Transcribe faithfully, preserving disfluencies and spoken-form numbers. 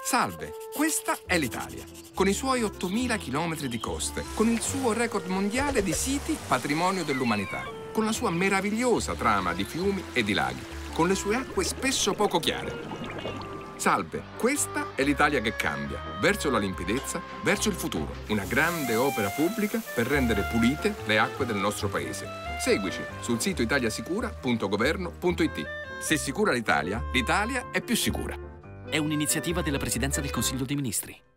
Salve, questa è l'Italia, con i suoi ottomila chilometri di coste, con il suo record mondiale di siti patrimonio dell'umanità, con la sua meravigliosa trama di fiumi e di laghi, con le sue acque spesso poco chiare. Salve, questa è l'Italia che cambia, verso la limpidezza, verso il futuro, una grande opera pubblica per rendere pulite le acque del nostro paese. Seguici sul sito italiasicura punto governo punto it. Se sicura l'Italia, l'Italia è più sicura. È un'iniziativa della Presidenza del Consiglio dei Ministri.